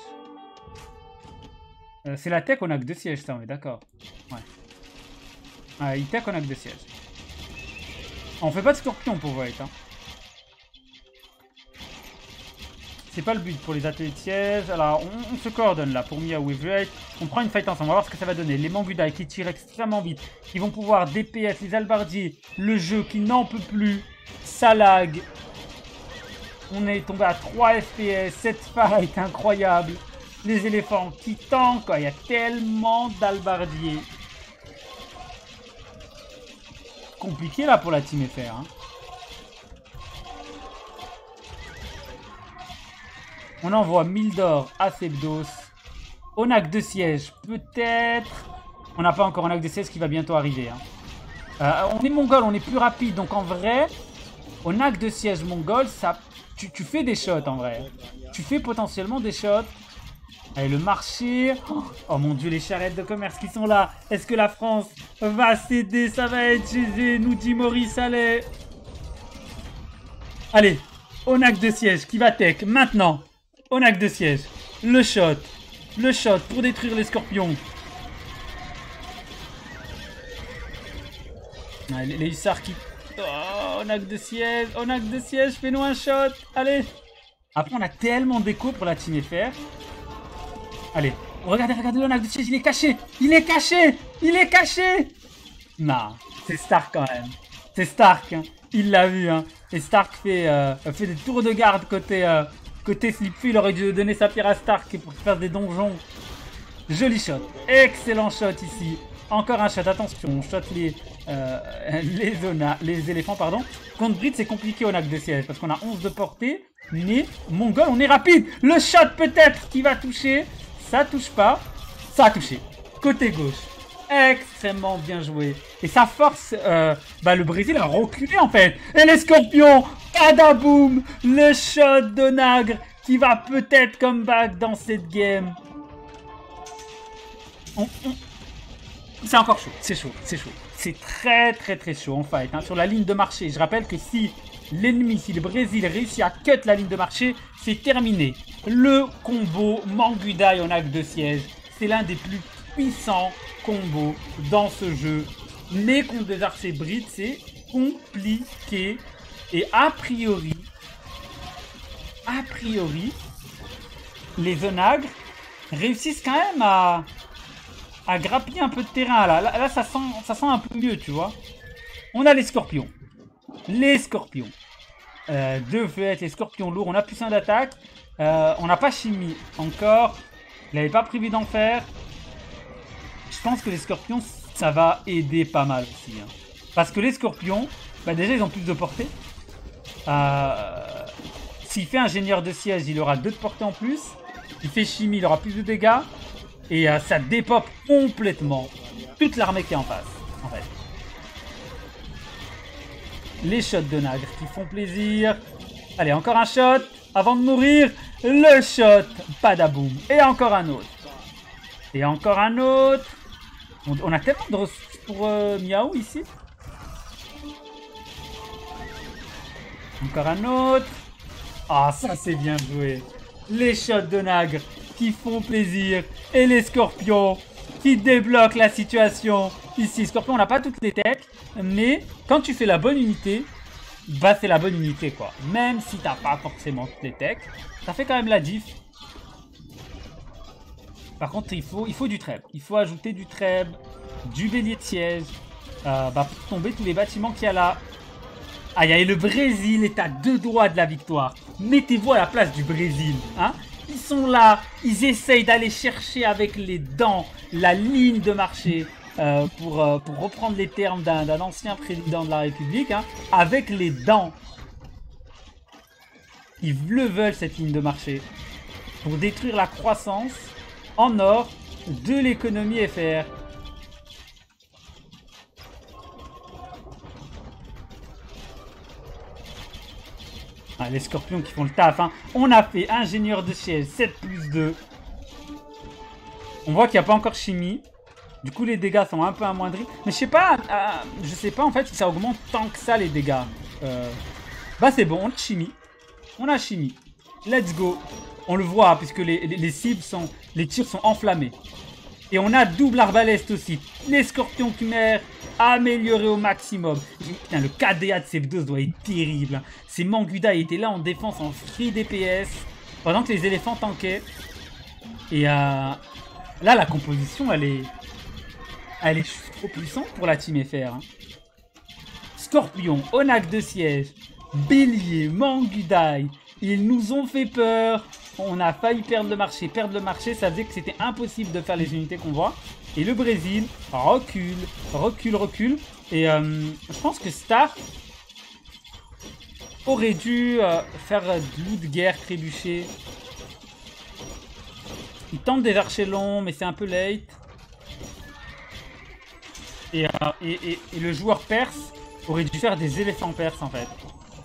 Euh, c'est la tech Onak de siège, ça, on est d'accord. Ouais. Ah, il tech Onak de siège. On fait pas de scorpion pour Void. Hein. C'est pas le but pour les ateliers de siège. Alors, on, on se coordonne là pour Miaou et Void. On prend une fight ensemble. On va voir ce que ça va donner. Les Mangudai qui tirent extrêmement vite. Qui vont pouvoir D P S, les Albardiers. Le jeu qui n'en peut plus. Ça lag. On est tombé à trois F P S. Cette fight incroyable. Les éléphants qui tankent. Il y a tellement d'Albardiers. Compliqué là pour la team F R. Hein. On envoie mille d'or à Sebdos. Onak de siège, peut-être. On n'a pas encore Onak de siège qui va bientôt arriver. Hein. Euh, on est mongol, on est plus rapide. Donc en vrai, Onak de siège mongol, ça, tu, tu fais des shots en vrai. Tu fais potentiellement des shots. Allez, le marché. Oh mon dieu, les charrettes de commerce qui sont là. Est-ce que la France va céder? Ça va être G G, nous dit Maurice Allais. Allez, Onak de siège qui va tech maintenant. Onak de siège. Le shot. Le shot pour détruire les scorpions. Allez, les, les hussards qui... Oh, Onak de siège. Onak de siège, fais-nous un shot. Allez. Après, on a tellement d'écho pour la team F R. Allez, regardez, regardez l'Onak de siège, il est caché. Il est caché. Il est caché. Non, c'est Stark quand même. C'est Stark. Hein. Il l'a vu. Hein. Et Stark fait, euh, fait des tours de garde côté... Euh, Côté Slipfy, il aurait dû donner sa pierre à Stark pour faire des donjons. Joli shot. Excellent shot ici. Encore un shot. Attention, on shot les, euh, les, zona, les éléphants. pardon. Contre Brit, c'est compliqué au Onak de siège parce qu'on a onze de portée. Mais Mongol, on est rapide. Le shot peut-être qui va toucher. Ça touche pas. Ça a touché. Côté gauche. Extrêmement bien joué. Et ça force euh, bah, le Brésil à reculer en fait. Et les scorpions, padaboum, le shot de Nagre qui va peut-être comeback dans cette game. On, on... C'est encore chaud, c'est chaud, c'est chaud. C'est très très très chaud en fight. Hein. Sur la ligne de marché, je rappelle que si l'ennemi, si le Brésil réussit à cut la ligne de marché, c'est terminé. Le combo Mangudai Onak de siège, c'est l'un des plus puissants combos dans ce jeu. Mais contre des archers brides, c'est compliqué. Et a priori, a priori, les Onagres réussissent quand même à, à grappiller un peu de terrain. Là, là, là ça, sent, ça sent un peu mieux, tu vois. On a les scorpions. Les scorpions. Euh, deux fêtes, les scorpions lourds. On a plus un d'attaque. Euh, on n'a pas chimie encore. Il n'avait pas prévu d'en faire. Je pense que les scorpions, ça va aider pas mal aussi. Hein. Parce que les scorpions, bah déjà, ils ont plus de portée. Euh, S'il fait ingénieur de siège, il aura deux de portée en plus. Il fait chimie, il aura plus de dégâts. Et euh, ça dépop complètement toute l'armée qui est en face, en fait. Les shots de Nagre qui font plaisir. Allez, encore un shot avant de mourir. Le shot, padaboum. Et encore un autre. Et encore un autre. On, on a tellement de ressources pour euh, Miaou ici. Encore un autre. Ah, ça c'est bien joué. Les shots de Nagre qui font plaisir. Et les scorpions qui débloquent la situation. Ici, scorpion, on n'a pas toutes les techs. Mais quand tu fais la bonne unité, bah c'est la bonne unité quoi. Même si t'as pas forcément toutes les techs, ça fait quand même la diff. Par contre, il faut, il faut du treb. Il faut ajouter du treb, du bélier de siège, euh, bah, pour tomber tous les bâtiments qu'il y a là. Aïe, aïe, le Brésil est à deux doigts de la victoire. Mettez-vous à la place du Brésil. Hein, ils sont là, ils essayent d'aller chercher avec les dents la ligne de marché. Euh, pour, euh, pour reprendre les termes d'un ancien président de la République, hein, avec les dents. Ils le veulent, cette ligne de marché, pour détruire la croissance en or de l'économie F R. Ah, les scorpions qui font le taf. Hein. On a fait ingénieur de siège sept plus deux. On voit qu'il n'y a pas encore chimie. Du coup, les dégâts sont un peu amoindris. Mais je sais pas, euh, je sais pas en fait si ça augmente tant que ça les dégâts. Euh... Bah c'est bon, on a chimie. On a chimie. Let's go. On le voit hein, puisque les, les, les cibles sont, les tirs sont enflammés. Et on a double arbalète aussi. Les scorpions chimères améliorés au maximum. Putain, le K D A de ces deux doit être terrible. Hein. Ces Manguda étaient là en défense en free D P S pendant que les éléphants tankaient. Et euh, là, la composition, elle est, elle est trop puissante pour la team F R. Hein. Scorpion, Onac de siège, Bélier, Mangudai, ils nous ont fait peur. On a failli perdre le marché. Perdre le marché, ça faisait que c'était impossible de faire les unités qu'on voit. Et le Brésil recule, recule, recule. Et euh, je pense que Star aurait dû euh, faire de loup de guerre trébucher. Il tente des archers longs, mais c'est un peu late. Et, euh, et, et, et le joueur perse aurait dû faire des éléphants perses en fait.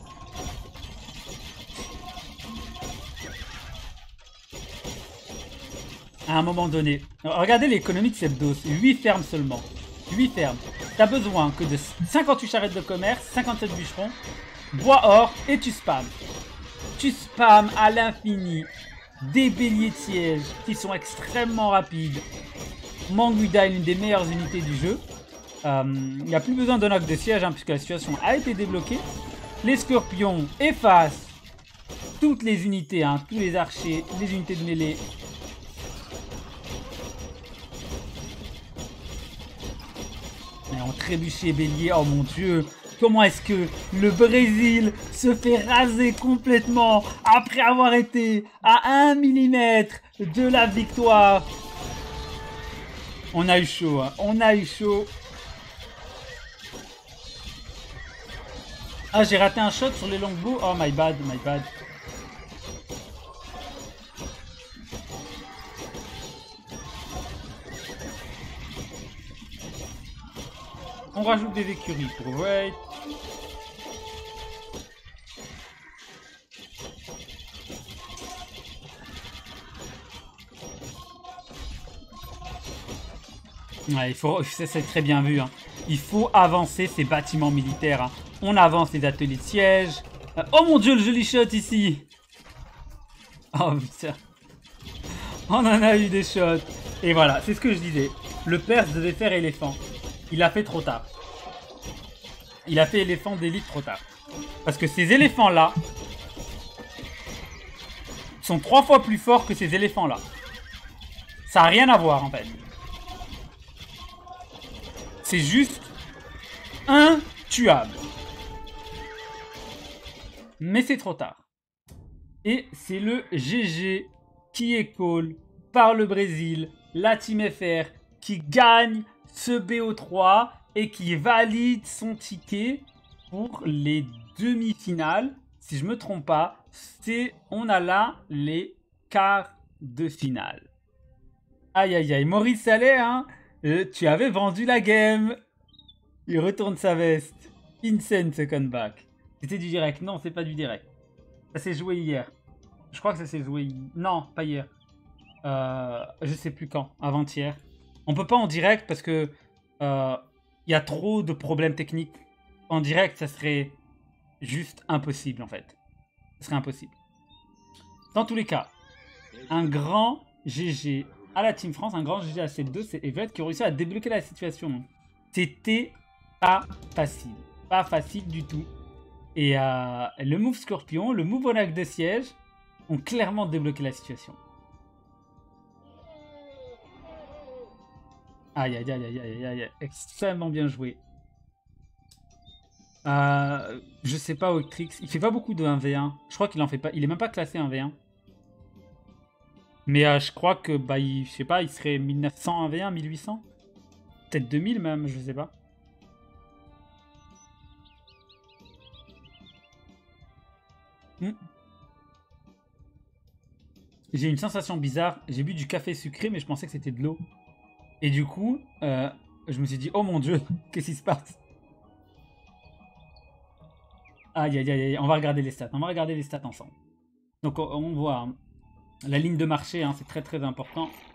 À un moment donné. Alors, regardez l'économie de Sebdos. huit fermes seulement. huit fermes. T'as besoin que de cinquante-huit charrettes de commerce, cinquante-sept bûcherons, bois or et tu spams. Tu spams à l'infini. Des béliers de siège qui sont extrêmement rapides. Manguda est l'une des meilleures unités du jeu. Il euh, n'y a plus besoin d'un arc de siège hein, puisque la situation a été débloquée. Les scorpions effacent toutes les unités, hein, tous les archers, les unités de mêlée. Et on trébuché bélier, oh mon dieu. Comment est-ce que le Brésil se fait raser complètement après avoir été à un millimètre de la victoire? On a eu chaud, hein. On a eu chaud. Ah, j'ai raté un shot sur les longbows. Oh, my bad, my bad. On rajoute des écuries pour wait. Ouais, il faut, c'est très bien vu. Hein. Il faut avancer ces bâtiments militaires. Hein. On avance les ateliers de siège. Euh, oh mon dieu, le joli shot ici. Oh putain. On en a eu des shots. Et voilà, c'est ce que je disais. Le Perse devait faire éléphant. Il a fait trop tard. Il a fait éléphant d'élite trop tard. Parce que ces éléphants-là sont trois fois plus forts que ces éléphants-là. Ça n'a rien à voir en fait. C'est juste intuable. Mais c'est trop tard. Et c'est le G G qui est call par le Brésil, la Team F R, qui gagne ce B O trois et qui valide son ticket pour les demi-finales. Si je me trompe pas, c'est on a là les quarts de finale. Aïe aïe aïe, Maurice Saleh, hein, euh, tu avais vendu la game. Il retourne sa veste. Insane ce comeback. C'était du direct. Non, c'est pas du direct. Ça s'est joué hier. Je crois que ça s'est joué... Non, pas hier. Euh, je sais plus quand. Avant-hier. On peut pas en direct parce que... Il euh, y a trop de problèmes techniques. En direct, ça serait juste impossible en fait. Ça serait impossible. Dans tous les cas, un grand G G à la Team France, un grand G G à C deux, c'est Evette qui a réussi à débloquer la situation. C'était pas facile. Pas facile du tout. Et euh, le move Scorpion, le move Onac de siège ont clairement débloqué la situation. Aïe aïe aïe aïe aïe aïe, extrêmement bien joué. Euh, je sais pas Octrix, il fait pas beaucoup de un v un. Je crois qu'il en fait pas, il est même pas classé un v un. Mais euh, je crois que bah il, je sais pas, il serait mille neuf cents un v un, mille huit cents, peut-être deux mille même, je sais pas. Hmm. J'ai une sensation bizarre. J'ai bu du café sucré, mais je pensais que c'était de l'eau. Et du coup, euh, je me suis dit, oh mon dieu, qu'est-ce qui se passe? Aïe, aïe, aïe, aïe, on va regarder les stats. On va regarder les stats ensemble. Donc, on, on voit hein, la ligne de marché, hein, c'est très très important.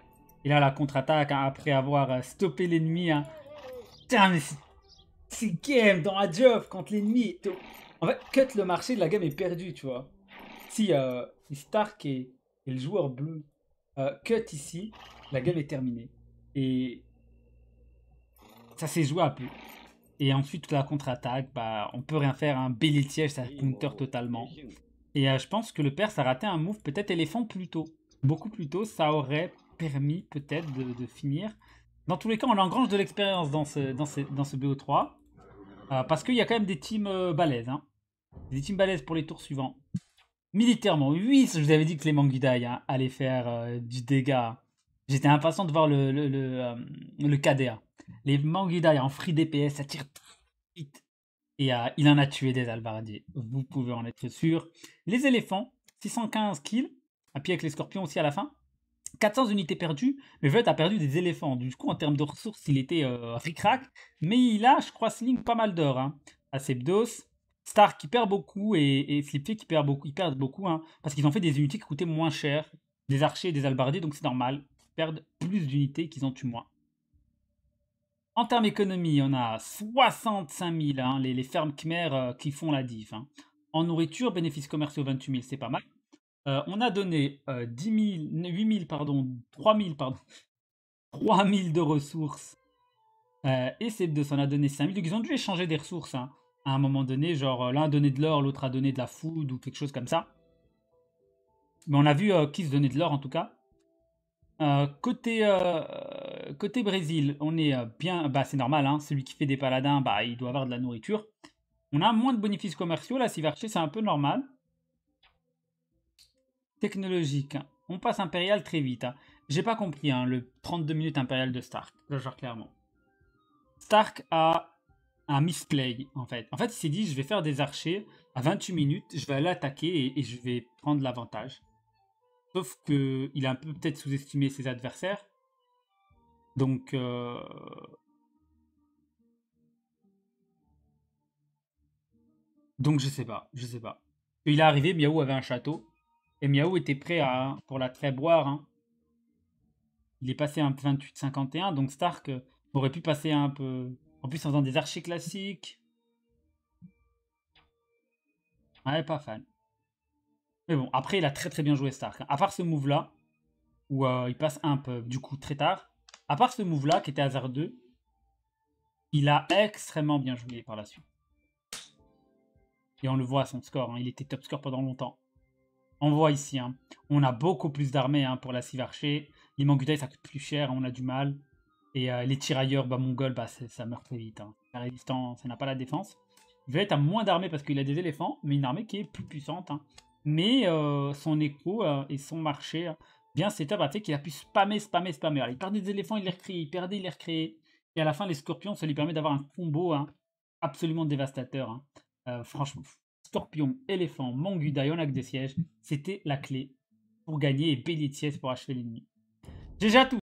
Et là, la contre-attaque, hein, après avoir euh, stoppé l'ennemi. Hein. Putain, mais c'est game dans la job quand l'ennemi... En fait, cut le marché, la game est perdue, tu vois. Si, euh, si Stark et, et le joueur bleu euh, cut ici, la game est terminée. Et ça s'est joué un peu. Et ensuite, toute la contre-attaque, bah, on peut rien faire. Un hein. Belletiège, ça counter totalement. Et euh, je pense que le Perse a raté un move, peut-être éléphant plus tôt. Beaucoup plus tôt, ça aurait permis peut-être de, de finir. Dans tous les cas, on engrange de l'expérience dans ce, dans, ce, dans ce B O trois. Euh, parce qu'il y a quand même des teams euh, balèzes. Hein. Des teams balèzes pour les tours suivants. Militairement, oui, je vous avais dit que les Mangudai hein, allaient faire euh, du dégât. J'étais impatient de voir le, le, le, euh, le K D A. Les Mangudai en free D P S, ça tire vite. Et euh, il en a tué des albardiers. Vous pouvez en être sûr. Les éléphants, six cent quinze kills. Et puis avec les scorpions aussi à la fin. quatre cents unités perdues. Mais Veught a perdu des éléphants. Du coup, en termes de ressources, il était euh, ric-rac. Mais il a, je crois, sling pas mal d'or. Hein. Asebdos. Stark qui perd beaucoup et, et Flipflip qui perd beaucoup. Ils perdent beaucoup. Hein, parce qu'ils ont fait des unités qui coûtaient moins cher. Des archers et des albardiers. Donc c'est normal. Ils perdent plus d'unités qu'ils en tuent moins. En termes économie, on a soixante-cinq mille, hein, les, les fermes Khmer euh, qui font la diff. Hein. En nourriture, bénéfices commerciaux vingt-huit mille, c'est pas mal. Euh, on a donné euh, dix mille, huit mille, pardon, trois mille, pardon, trois mille de ressources. Euh, et ces deux, ça en a donné cinq mille. Donc ils ont dû échanger des ressources hein, à un moment donné. Genre l'un a donné de l'or, l'autre a donné de la food ou quelque chose comme ça. Mais on a vu euh, qui se donnait de l'or en tout cas. Euh, côté, euh, côté Brésil, on est euh, bien, bah c'est normal, hein, celui qui fait des paladins, bah il doit avoir de la nourriture. On a moins de bénéfices commerciaux, là, Sivarché, c'est un peu normal. Technologique, hein. On passe impérial très vite. Hein. J'ai pas compris hein, le trente-deux minutes impérial de Stark, genre clairement. Stark a un misplay en fait. En fait, il s'est dit, je vais faire des archers à vingt-huit minutes, je vais aller attaquer et, et je vais prendre l'avantage. Sauf qu'il a un peu peut-être sous-estimé ses adversaires. Donc, euh... donc je sais pas, je sais pas. Il est arrivé, Miaou avait un château. Et Miaou était prêt à, pour la très boire. Hein. Il est passé un peu vingt-huit cinquante et un, donc Stark euh, aurait pu passer un peu... En plus, en faisant des archers classiques. Ouais, pas fan. Mais bon, après, il a très très bien joué Stark. Hein. À part ce move-là, où euh, il passe un peu, du coup, très tard. À part ce move-là, qui était hasardeux, il a extrêmement bien joué par la suite. Et on le voit à son score, hein. Il était top score pendant longtemps. On voit ici, hein. On a beaucoup plus d'armées hein, pour la Sivarché. Les Mangudai, ça coûte plus cher, hein, on a du mal. Et euh, les tirailleurs bah, mongols, bah, ça meurt très vite. Hein. La résistance, ça n'a pas la défense. Veught a moins d'armées parce qu'il a des éléphants, mais une armée qui est plus puissante. Hein. Mais euh, son écho euh, et son marché, hein, bien setup a fait qu'il a pu spammer, spammer, spammer. Alors, il perdait des éléphants, il les recréait, il perdait, il les recréait. Et à la fin, les scorpions, ça lui permet d'avoir un combo hein, absolument dévastateur. Hein. Euh, franchement, scorpion, éléphant, Mangudai, on a que des sièges. C'était la clé pour gagner et Belletiès pour achever l'ennemi. J'ai déjà tout.